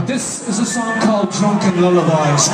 This is a song called Drunken Lullabies.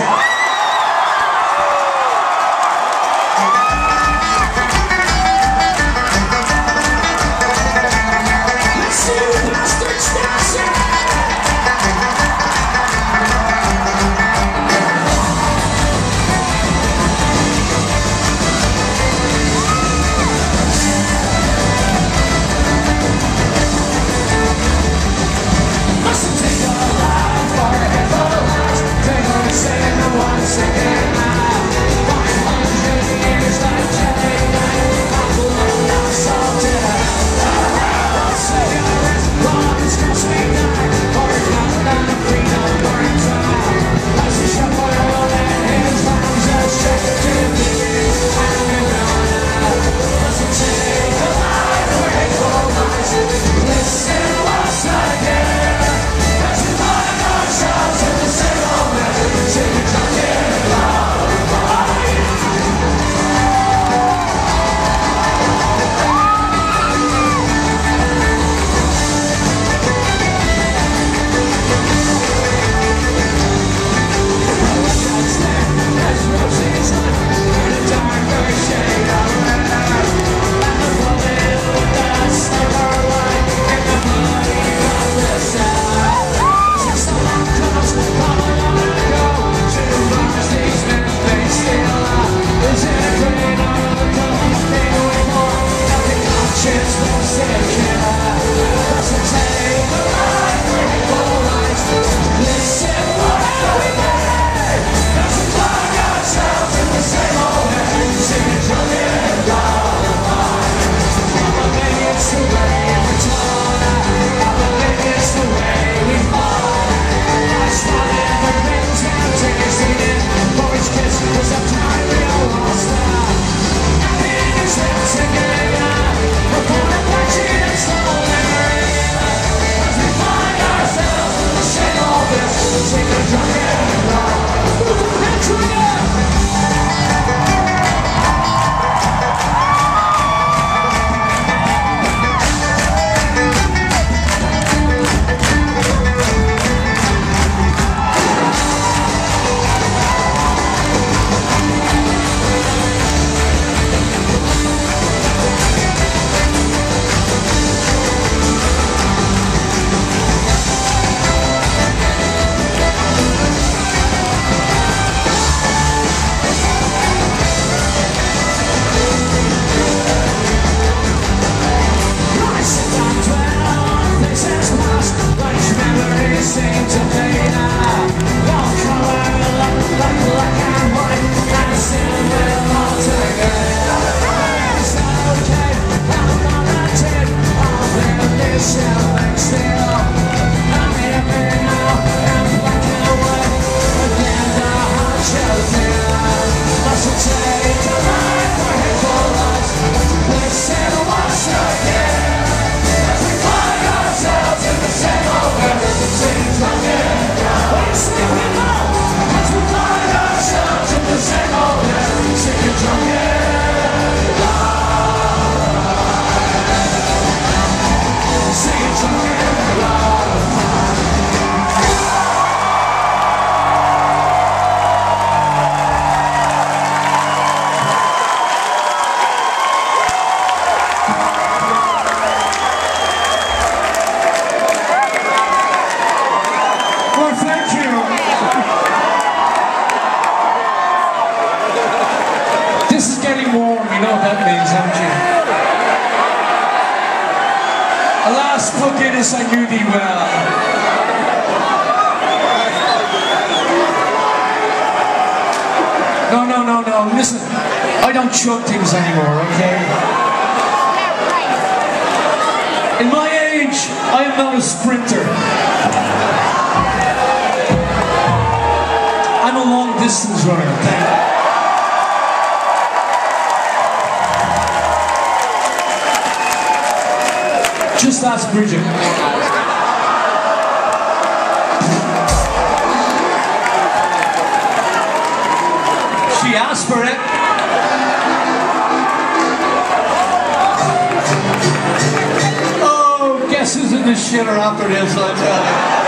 Alas, poor Guinness, I knew thee well. No, listen, I don't chug things anymore, okay? In my age, I am not a sprinter. I'm a long distance runner, okay? Just ask Bridget. She asked for it. Oh, guess who's in the shitter after this, I tell you.